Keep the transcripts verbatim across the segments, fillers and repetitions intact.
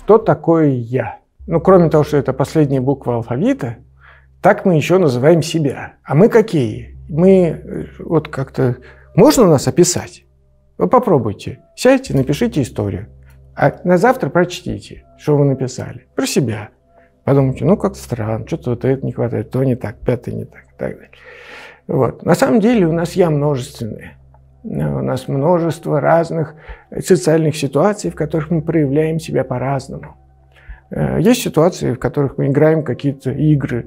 что такое «я». Ну, кроме того, что это последняя буква алфавита, так мы еще называем себя. А мы какие? Мы вот как-то... Можно нас описать? Вы попробуйте. Сядьте, напишите историю. А на завтра прочтите, что вы написали. Про себя. Подумайте, ну как странно, что-то вот это не хватает, то не так, пятое не так и так далее. Вот. На самом деле у нас «я» множественное. У нас множество разных социальных ситуаций, в которых мы проявляем себя по-разному. Есть ситуации, в которых мы играем какие-то игры,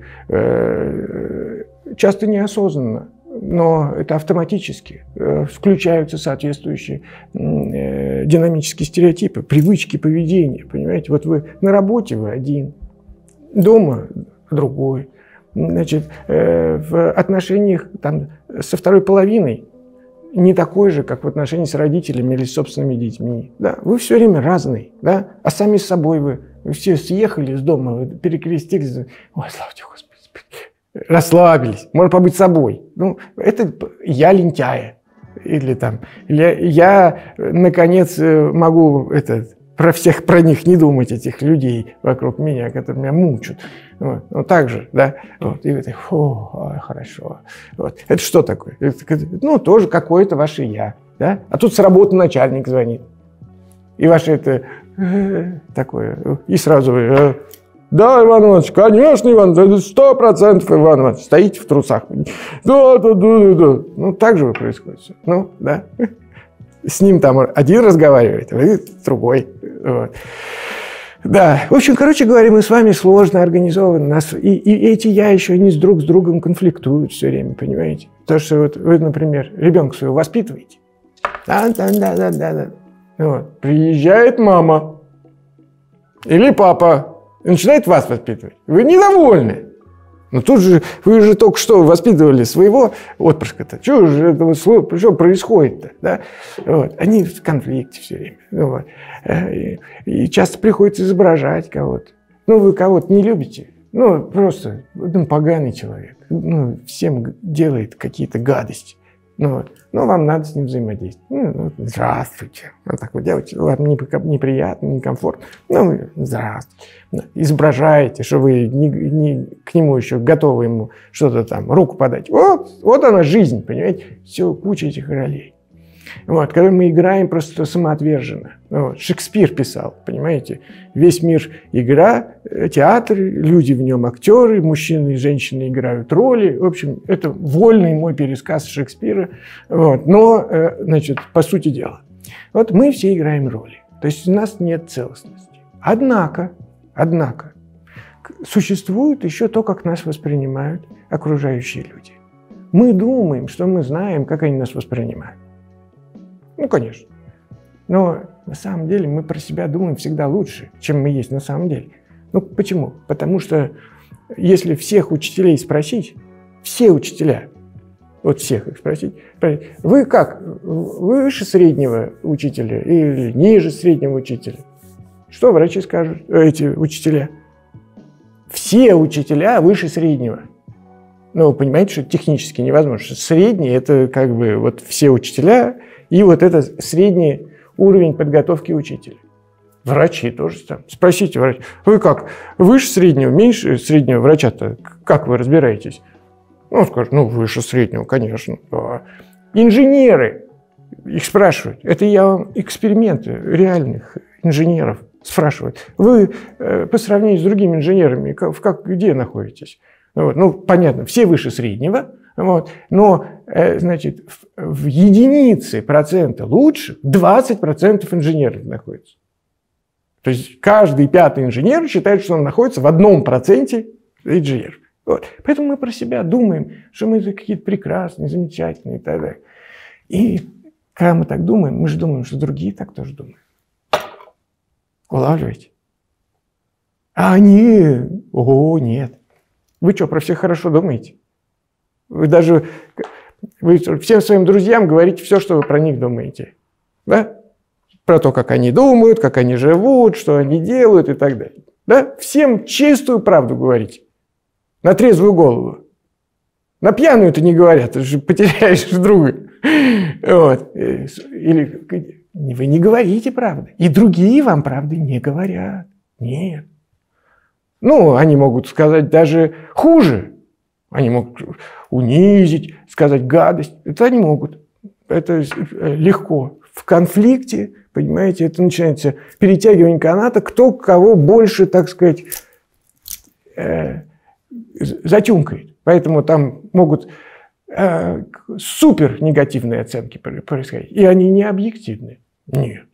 часто неосознанно, но это автоматически. Включаются соответствующие динамические стереотипы, привычки поведения. Понимаете, вот вы на работе вы один, дома другой. Значит, в отношениях там, со второй половиной не такой же, как в отношениях с родителями или с собственными детьми. Да? Вы все время разные, да? А сами с собой вы, вы все съехали из дома, вы перекрестились. Ой, слава тебе, Господи. Расслабились, можно побыть собой. Ну, это я лентяя. Или там, или я, наконец, могу это, про всех, про них не думать, этих людей вокруг меня, которые меня мучают. Вот. Ну, так же, да. Вот. И вы так, фу, ой, хорошо. Вот. Это что такое? Это, ну, тоже какое-то ваше я. Да? А тут с работы начальник звонит. И ваше это э, такое. И сразу вы... Э, да, Иван Иванович, конечно, Иван, сто процентов, Иван Иванович, стоите в трусах. Да, да, да, да, да. Ну, так же происходит. Ну, да. С ним там один разговаривает, а вы другой. Вот. Да, в общем, короче говоря, мы с вами сложно организованы. Нас, и, и эти «я» еще они с друг с другом конфликтуют все время, понимаете? То, что вот вы, например, ребенка своего воспитываете. Да, да, да, да, да, да. Вот. Приезжает мама или папа. И начинает вас воспитывать. Вы недовольны. Но тут же, вы же только что воспитывали своего отпрыска-то. Что же этого слова, что происходит-то? Да? Вот. Они в конфликте все время. Вот. И, и часто приходится изображать кого-то. Ну, вы кого-то не любите. Ну, просто ну, поганый человек. Ну, всем делает какие-то гадости. Ну, вот. Но вам надо с ним взаимодействовать. Ну, ну, здравствуйте. Вот так вот делаете. Вам неприятно, некомфортно. Ну, здравствуйте. Изображаете, что вы не, не, к нему еще готовы ему что-то там, руку подать. Вот, вот она жизнь, понимаете? Все, куча этих ролей. Вот, когда мы играем просто самоотверженно. Вот. Шекспир писал, понимаете? Весь мир игра, театр, люди в нем актеры, мужчины и женщины играют роли. В общем, это вольный мой пересказ Шекспира. Вот. Но, значит, по сути дела, вот мы все играем роли. То есть у нас нет целостности. Однако, однако, существует еще то, как нас воспринимают окружающие люди. Мы думаем, что мы знаем, как они нас воспринимают. Ну, конечно. Но на самом деле мы про себя думаем всегда лучше, чем мы есть на самом деле. Ну, почему? Потому что если всех учителей спросить, все учителя, вот всех их спросить, вы как, вы выше среднего учителя или ниже среднего учителя? Что врачи скажут, эти учителя? Все учителя выше среднего. Ну, вы понимаете, что это технически невозможно. Что средний – это как бы вот все учителя, и вот это средний уровень подготовки учителя. Врачи тоже там. Спросите врача, вы как, выше среднего, меньше среднего врача-то, как вы разбираетесь? Ну, он скажет, ну, выше среднего, конечно. Да. Инженеры, их спрашивают, это я вам эксперименты реальных инженеров спрашивают. Вы э, по сравнению с другими инженерами, как, как, где находитесь? Вот. Ну, понятно, все выше среднего, вот. Но, э, значит, в, в единице процента лучше двадцать процентов инженеров находится. То есть каждый пятый инженер считает, что он находится в одном проценте инженеров. Вот. Поэтому мы про себя думаем, что мы какие-то прекрасные, замечательные и так далее. И когда мы так думаем, мы же думаем, что другие так тоже думают. Улавливаете? А они, о, нет. Вы что, про всех хорошо думаете? Вы даже вы всем своим друзьям говорите все, что вы про них думаете. Да? Про то, как они думают, как они живут, что они делают и так далее. Да? Всем чистую правду говорите. На трезвую голову. На пьяную это не говорят, ты же потеряешь друга. Вот. Или вы не говорите правды. И другие вам правды не говорят. Нет. Ну, они могут сказать даже хуже. Они могут унизить, сказать гадость. Это они могут. Это легко. В конфликте, понимаете, это начинается перетягивание каната, кто кого больше, так сказать, э, затюнкает. Поэтому там могут э, супер негативные оценки происходить. И они не объективны. Нет.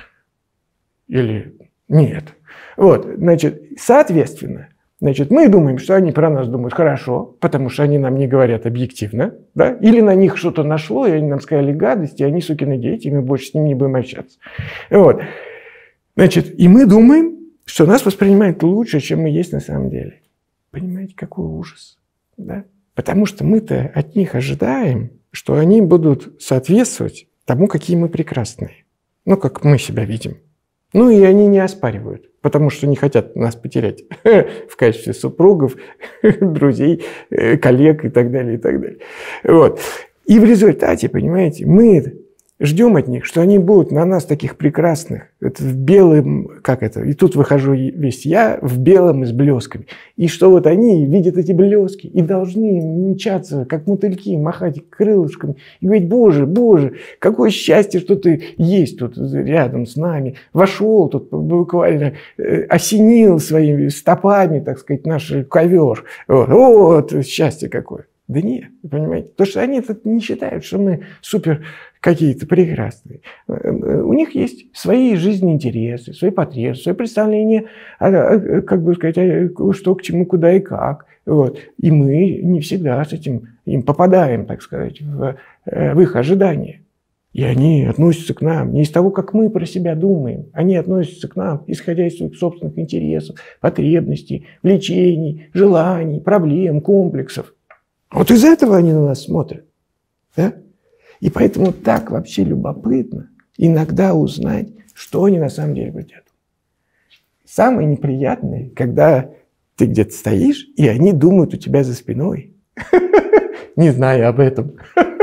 Или нет. Вот, значит, соответственно, значит, мы думаем, что они про нас думают хорошо, потому что они нам не говорят объективно, да? Или на них что-то нашло, и они нам сказали гадости, и они сукины дети, и мы больше с ними не будем общаться. Вот. Значит, и мы думаем, что нас воспринимают лучше, чем мы есть на самом деле. Понимаете, какой ужас, да? Потому что мы-то от них ожидаем, что они будут соответствовать тому, какие мы прекрасные. Ну, как мы себя видим. Ну, и они не оспаривают, потому что не хотят нас потерять в качестве супругов, друзей, коллег и так далее, и так далее. Вот. И в результате, понимаете, мы ждем от них, что они будут на нас таких прекрасных, это в белом, как это, и тут выхожу весь я в белом и с блесками, и что вот они видят эти блески и должны мчаться, как мотыльки, махать крылышками и говорить: Боже, Боже, какое счастье, что ты есть тут рядом с нами, вошел тут буквально, осенил своими стопами, так сказать, наш ковер, вот, вот счастье какое. Да нет, понимаете, потому что они тут не считают, что мы супер какие-то прекрасные. У них есть свои жизненные интересы, свои потребности, свои представления, как бы сказать, что к чему, куда и как. Вот. И мы не всегда с этим им попадаем, так сказать, в, в их ожидания. И они относятся к нам не из того, как мы про себя думаем. Они относятся к нам, исходя из своих собственных интересов, потребностей, влечений, желаний, проблем, комплексов. Вот из этого они на нас смотрят. Да? И поэтому так вообще любопытно иногда узнать, что они на самом деле хотят. Самое неприятное, когда ты где-то стоишь, и они думают у тебя за спиной, не зная об этом.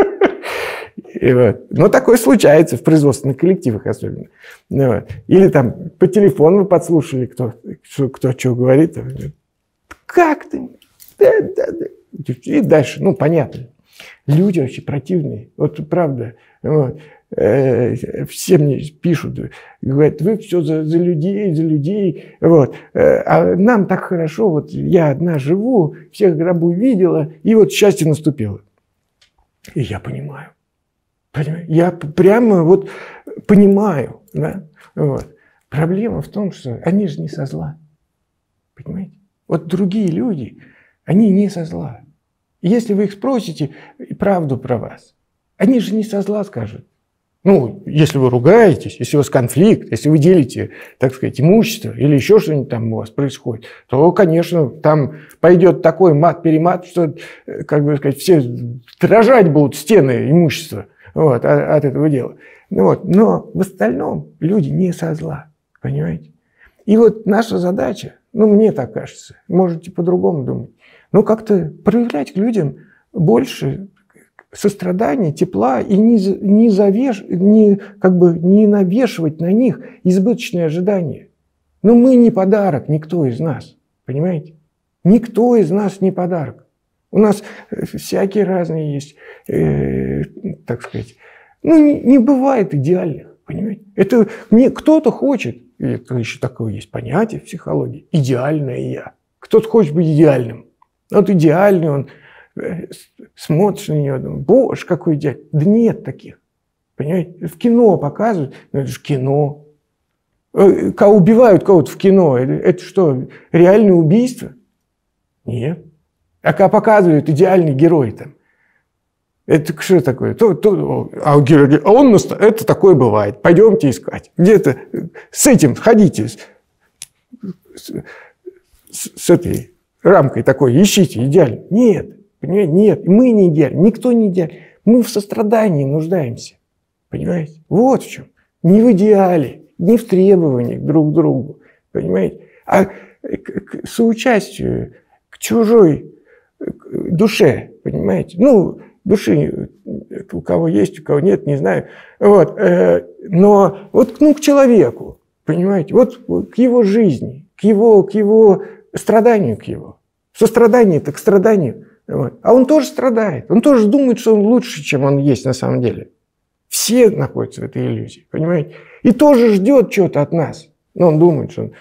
Но такое случается в производственных коллективах особенно. Или там по телефону подслушали, кто что говорит. Как ты? И дальше, ну, понятно. Люди вообще противные. Вот правда. Вот. Э, все мне пишут, говорят: вы все за, за людей, за людей. Вот. Э, а нам так хорошо. Вот я одна живу, всех гробу видела, и вот счастье наступило. И я понимаю. понимаю я прямо вот понимаю. Да? Вот. Проблема в том, что они же не со зла. Понимаете? Вот другие люди, они не со зла. Если вы их спросите правду про вас, они же не со зла скажут. Ну, если вы ругаетесь, если у вас конфликт, если вы делите, так сказать, имущество или еще что-нибудь там у вас происходит, то, конечно, там пойдет такой мат-перемат, что, как бы сказать, все дрожать будут стены имущества вот, от этого дела. Ну, вот. Но в остальном люди не со зла, понимаете? И вот наша задача, ну, мне так кажется, можете по-другому думать, но как-то проявлять к людям больше сострадания, тепла и не, не, завеш, не, как бы не навешивать на них избыточные ожидания. Но мы не подарок, никто из нас, понимаете? Никто из нас не подарок. У нас всякие разные есть, э, так сказать, ну не, не бывает идеальных, понимаете? Это не, кто-то хочет, это еще такое есть понятие в психологии, идеальное я. Кто-то хочет быть идеальным. Вот идеальный он, смотришь на него, думаешь: боже, какой идеальный. Да нет таких. Понимаете? В кино показывают, но это же кино. Кого убивают кого-то в кино, это, это что, реальное убийство? Нет. А когда показывают идеальный герой там, это что такое? То, то, а, герой, а он, это такое бывает. Пойдемте искать. Где-то с этим ходите, с, с, с этой рамкой такой, ищите идеально. Нет, понимаете, нет, мы не идеальны, никто не идеален. Мы в сострадании нуждаемся, понимаете? Вот в чем. Не в идеале, не в требованиях друг к другу, понимаете? А к соучастию, к чужой душе, понимаете? Ну, души у кого есть, у кого нет, не знаю. Вот. Но вот ну, к человеку, понимаете? Вот к его жизни, к его, к его страданию, к его. Сострадание-то к страданию. Вот. А он тоже страдает. Он тоже думает, что он лучше, чем он есть на самом деле. Все находятся в этой иллюзии, понимаете? И тоже ждет чего-то от нас. Но он думает, что он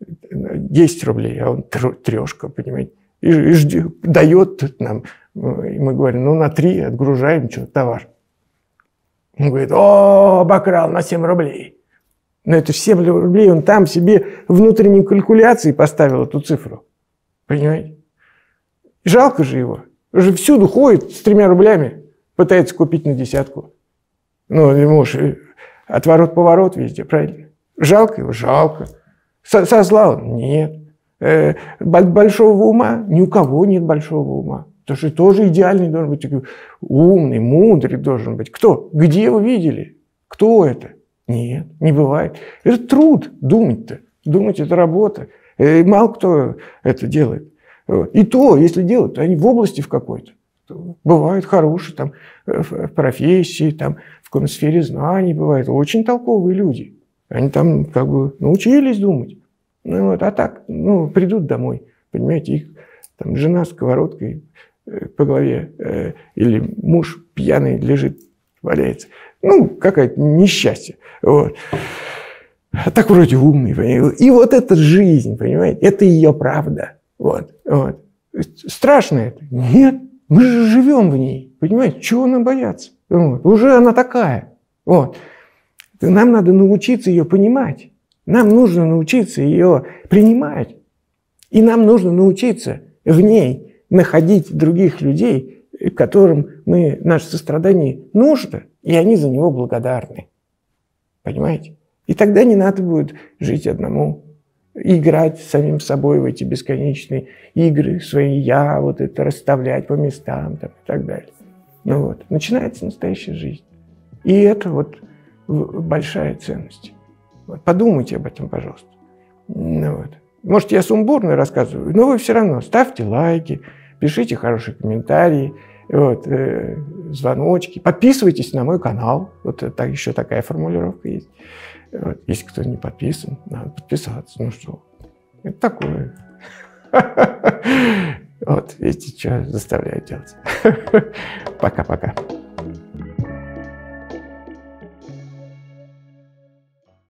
десять рублей, а он трешка, понимаете? И, и ждет, дает нам. И мы говорим, ну на три отгружаем что, товар. Он говорит, о, обокрал на семь рублей. Но это семь рублей, он там себе внутренней калькуляции поставил эту цифру. Понимаете? Жалко же его. Он же всюду ходит с тремя рублями, пытается купить на десятку. Ну, ему же отворот-поворот везде, правильно? Жалко его? Жалко. Со Сослал? Нет. Э, большого ума? Ни у кого нет большого ума. Потому что тоже идеальный должен быть, умный, мудрый должен быть. Кто? Где его видели? Кто это? Нет, не бывает. Это труд, думать-то. Думать – это работа. И мало кто это делает. И то, если делают, то они в области в какой-то. Бывают хорошие там, в профессии, там, в какой-то сфере знаний бывают. Очень толковые люди. Они там как бы научились думать. Ну, вот, а так, ну, придут домой, понимаете, их там жена сковородкой по голове, э, или муж пьяный лежит, валяется. Ну, какое-то несчастье. Вот. А так вроде умный, понимаете? И вот эта жизнь, понимаете, это ее правда. Вот, вот. Страшно это? Нет, мы же живем в ней, понимаете, чего нам бояться? Вот. Уже она такая. Вот. Нам надо научиться ее понимать. Нам нужно научиться ее принимать. И нам нужно научиться в ней находить других людей, которым мы, наше сострадание нужно, и они за него благодарны. Понимаете? И тогда не надо будет жить одному, играть с самим собой в эти бесконечные игры, свои «я», вот это расставлять по местам там, и так далее. Ну вот, начинается настоящая жизнь. И это вот большая ценность. Вот, подумайте об этом, пожалуйста. Ну вот. Может, я сумбурно рассказываю, но вы все равно ставьте лайки, пишите хорошие комментарии, вот, э, звоночки, подписывайтесь на мой канал. Вот это, еще такая формулировка есть. Вот, если кто не подписан, надо подписаться. Ну что, это такое. Вот, видите, что заставляют делать. Пока-пока.